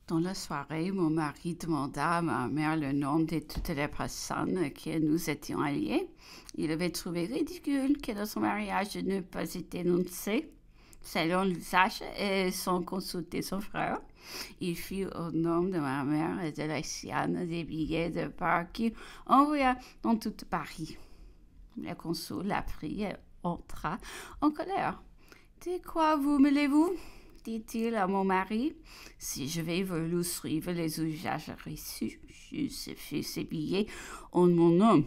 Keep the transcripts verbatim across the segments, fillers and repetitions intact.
Dans la soirée, mon mari demanda à ma mère le nom de toutes les personnes que nous étions alliés. Il avait trouvé ridicule que notre mariage n'eût pas été annoncé selon l'usage et sans consulter son frère. Il fit au nom de ma mère et de la sienne des billets de bar qu'il envoya dans tout Paris. Le consul l'apprit et entra en colère. « De quoi vous mêlez-vous » dit-il à mon mari. « Si je vais voulu suivre les usages reçus, j'eusse fait ces billets en mon nom.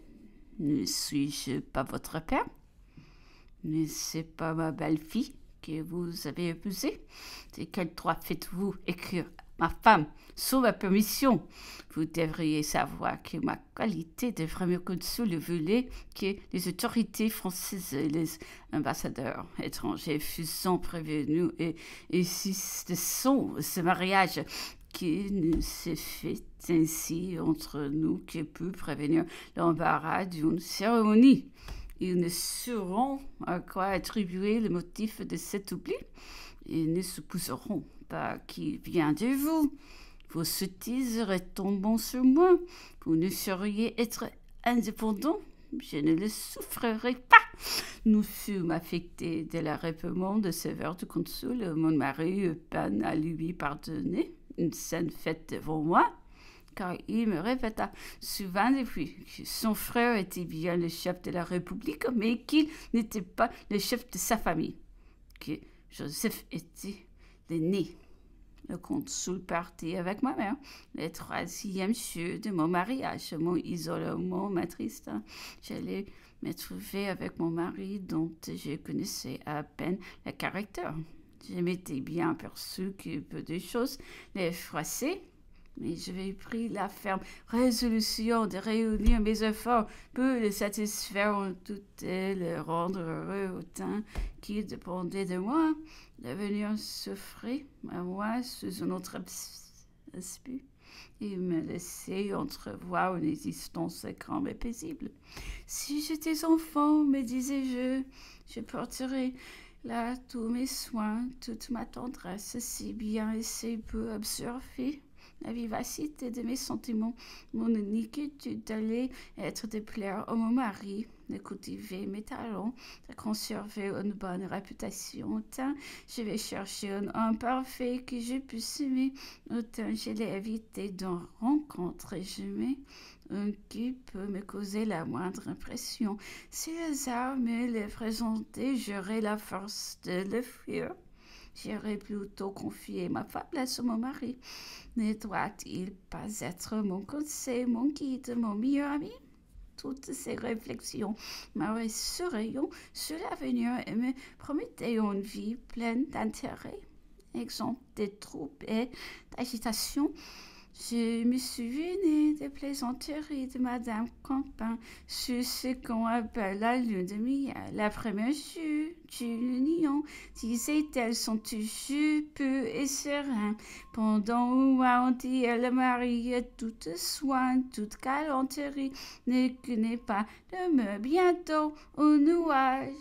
Ne suis-je pas votre père? Ne c'est pas ma belle-fille que vous avez épousée? De quel droit faites-vous écrire ma femme sous ma permission? Vous devriez savoir que ma qualité de premier consul voulait que les autorités françaises et les ambassadeurs étrangers fussent prévenus et, et si ce sont ce mariage qui ne se fait ainsi entre nous que peut prévenir l'embarras d'une cérémonie. Ils ne sauront à quoi attribuer le motif de cet oubli. Ils ne supposeront pas qu'il vient de vous. Vos sottises retombant sur moi. Vous ne sauriez être indépendant. Je ne le souffrirai pas. Nous fûmes affectés de l'arrêtement de sévère du consul. Mon mari eut peine à lui pardonner une scène faite devant moi, car il me répéta souvent depuis que son frère était bien le chef de la République, mais qu'il n'était pas le chef de sa famille, que Joseph était l'aîné. Le consul partit avec ma mère. Le troisième jour de mon mariage, mon isolement m'attrista. J'allais me trouver avec mon mari dont je connaissais à peine le caractère. Je m'étais bien aperçu que peu de choses l'effrayaient, mais j'avais pris la ferme résolution de réunir mes efforts pour le satisfaire en tout et le rendre heureux autant qu'il dépendait de moi. L'avenir s'offrait à moi sous un autre aspect et me laissait entrevoir une existence calme et paisible. Si j'étais enfant, me disais-je, je porterais là tous mes soins, toute ma tendresse, si bien et si peu observée. La vivacité de mes sentiments, mon unique étude allait être de plaire à mon mari, de cultiver mes talents, de conserver une bonne réputation. Autant je vais chercher un homme parfait que je puisse aimer, autant je l'ai évité d'en rencontrer jamais un qui peut me causer la moindre impression. Si le hasard me le présentait, j'aurais la force de le fuir. J'aurais plutôt confié ma faiblesse à mon mari. Ne doit-il pas être mon conseil, mon guide, mon meilleur ami? Toutes ces réflexions me rassuraient sur l'avenir et me promettaient une vie pleine d'intérêt, exempte de troubles et d'agitation. Je me souvenais des plaisanteries de Madame Campin sur ce qu'on appelle la lune de miel. La première jour d'une union, disait-elle, sont toujours peu et sereins. Pendant un mois entier, le mari est toute soin, toute galanterie, ne connaît pas le mot. Bientôt, un nuage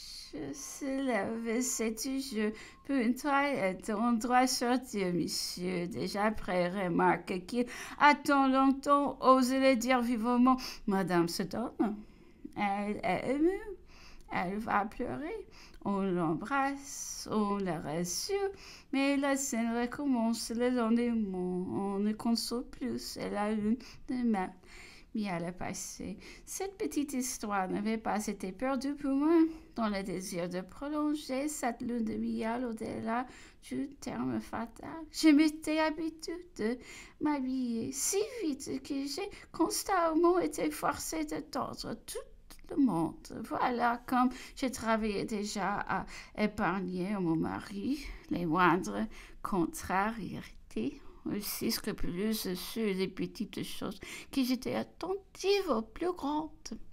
se lève, c'est toujours pour une toilette. On doit sortir, monsieur. Déjà après remarque qu'il attend longtemps, ose le dire vivement. Madame se donne. Elle est émue. Elle va pleurer. On l'embrasse, on la rassure, mais la scène recommence le lendemain. On ne console plus, c'est la lune de mai. Miel est passé. Cette petite histoire n'avait pas été perdue pour moi. Dans le désir de prolonger cette lune de miel au-delà du terme fatal, je m'étais habituée de m'habiller si vite que j'ai constamment été forcée de tordre tout le monde. Voilà comme je travaillais déjà à épargner à mon mari les moindres contrariétés, aussi scrupuleuse sur les petites choses, que j'étais attentive aux plus grandes.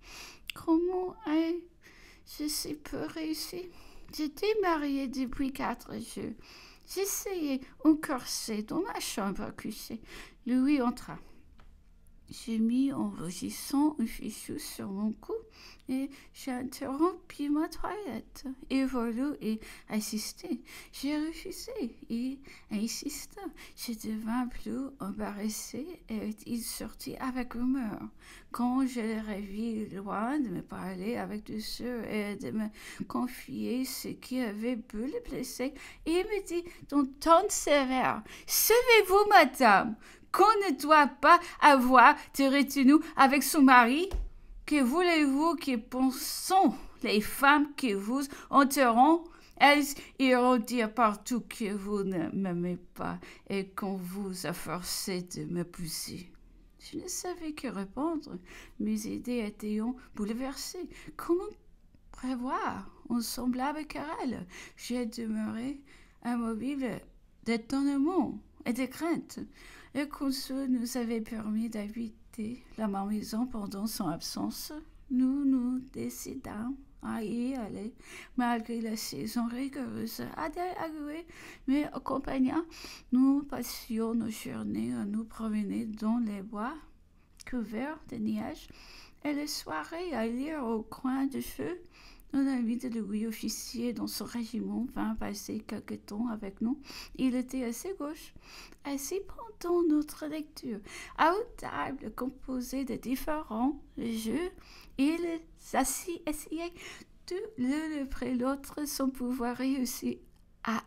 Comment ai-je si peu réussi? J'étais mariée depuis quatre jours. J'essayais un corset dans ma chambre à coucher. Louis entra. J'ai mis en rougissant un fichu sur mon cou et j'ai interrompu ma toilette. Et voilà, et assisté. J'ai refusé et insisté. Je devins plus embarrassée et il sortit avec humeur. Quand je l'ai vu loin de me parler avec douceur et de me confier ce qui avait pu le blesser, il me dit d'un ton sévère: savez-vous, madame, qu'on ne doit pas avoir de retenue avec son mari? Que voulez-vous que pensons les femmes que vous enterront? Elles iront dire partout que vous ne m'aimez pas et qu'on vous a forcé de m'épouser. Je ne savais que répondre. Mes idées étaient bouleversées. Comment prévoir une semblable querelle? J'ai demeuré immobile d'étonnement et de crainte. Le consul nous avait permis d'habiter la maison pendant son absence. Nous nous décidâmes à y aller, malgré la saison rigoureuse. Adèle Agoué me accompagna. Nous passions nos journées à nous promener dans les bois couverts de neige et les soirées à lire au coin du feu. Un ami de Louis, officier dans son régiment, vint passer quelque temps avec nous. Il était assez gauche. Assis pendant notre lecture, à une table composée de différents jeux, il s'assit, essayait tout l'un après l'autre sans pouvoir réussir à,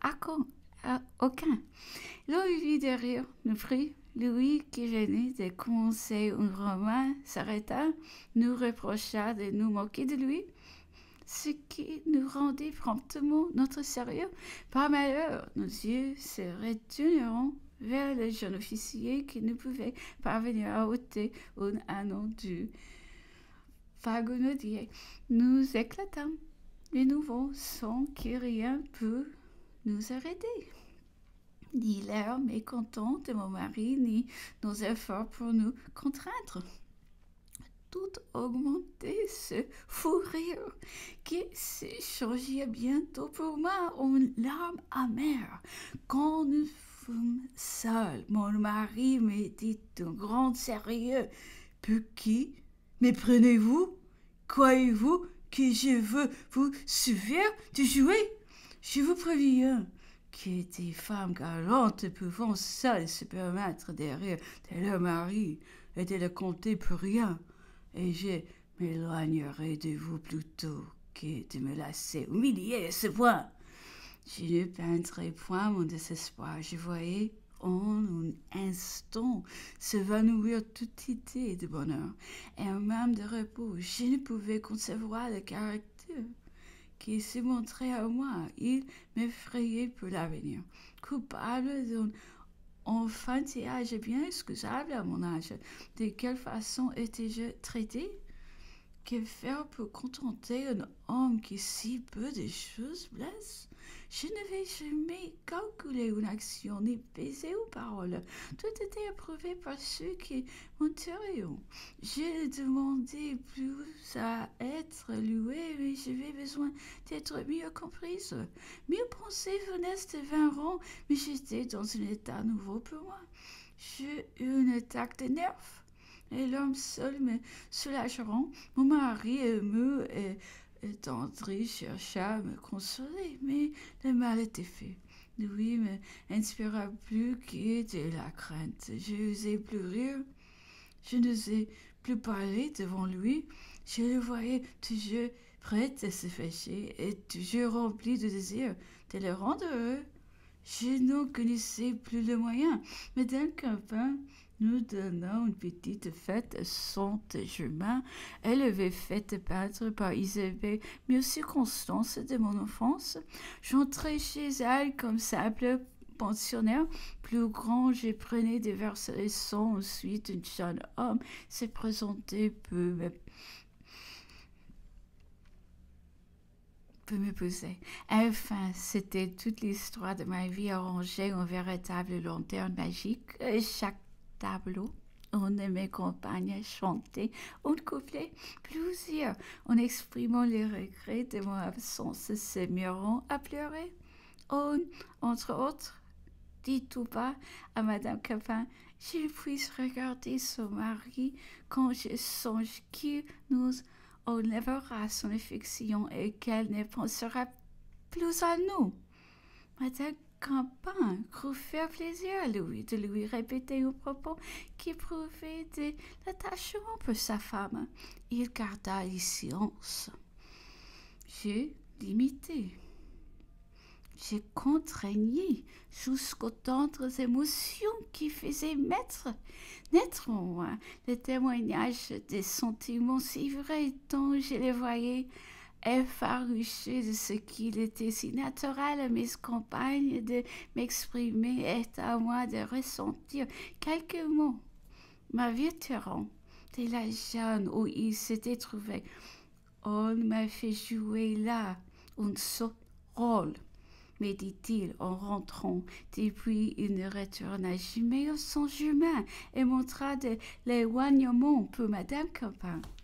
à aucun. L'on vit derrière, nous prit. Louis, qui venait de commencer un roman, s'arrêta, nous reprocha de nous moquer de lui, ce qui nous rendit promptement notre sérieux. Par malheur, nos yeux se retourneront vers le jeune officier qui ne pouvait parvenir à ôter un anneau du wagonadier. Nous éclatâmes de nouveau sans que rien pût nous arrêter. Ni l'air mécontent de mon mari, ni nos efforts pour nous contraindre. Tout augmentait ce fou rire qui se changeait bientôt pour moi en larmes amères. Quand nous fûmes seuls, mon mari me dit d'un grand sérieux: Pucky, méprenez-vous? Croyez-vous que je veux vous suffire de jouer? Je vous préviens que des femmes galantes pouvant seules se permettre de rire de leur mari et de le compter pour rien. Et je m'éloignerai de vous plutôt que de me laisser humilier à ce point. Je ne peindrai point mon désespoir. Je voyais en un instant s'évanouir toute idée de bonheur et même de repos. Je ne pouvais concevoir le caractère qui se montrait à moi. Il m'effrayait pour l'avenir. Coupable d'un enfantillage bien excusable à mon âge. De quelle façon étais-je traité? Que faire pour contenter un homme qui si peu de choses blesse? Je n'avais jamais calculé une action, ni pesé une parole. Tout était approuvé par ceux qui m'entouraient. Je demandais plus à être loué, mais j'avais besoin d'être mieux comprise. Mieux pensées venaient de vinront, mais j'étais dans un état nouveau pour moi. J'ai eu une attaque de nerfs, et l'homme seul me soulagera. Mon mari ému et attendri chercha à me consoler, mais le mal était fait. Louis me inspira plus que de la crainte. Je n'osais plus rire, je n'osais plus parler devant lui. Je le voyais toujours prêt à se fâcher et toujours rempli de désir de le rendre heureux. Je n'en connaissais plus le moyen, mais d'un copain, nous donnons une petite fête à Saint-Germain. Elle avait fait peindre par Isabelle mes circonstances de mon enfance. J'entrais chez elle comme simple pensionnaire. Plus grand, je prenais des versets récents. Ensuite, un jeune homme s'est présenté pour me peut m'épouser. Enfin, c'était toute l'histoire de ma vie arrangée en véritable lanterne magique. Chaque tableau, on de mes compagnes chantait un couplet, plusieurs, en exprimant les regrets de mon absence, se mirant à pleurer. On, entre autres, dit tout bas à Madame Capin, je puis regarder son mari quand je songe qu'il nous enlèvera son affection et qu'elle ne pensera plus à nous. Madame Capin crut faire plaisir à Louis de lui répéter un propos qui prouvait de l'attachement pour sa femme. Il garda le silence. Je l'imitai. Je contraignais jusqu'aux tendres émotions qui faisaient mettre, naître en moi le témoignage des sentiments si vrais dont je les voyais effarouchés de ce qu'il était si naturel à mes compagnes de m'exprimer et à moi de ressentir quelques mots. M'avertiront de la jeune où il s'était trouvé. On m'a fait jouer là un seul rôle, me dit-il en rentrant. Depuis, il ne retourna jamais au songe humain et montra de l'éloignement pour Madame Capin.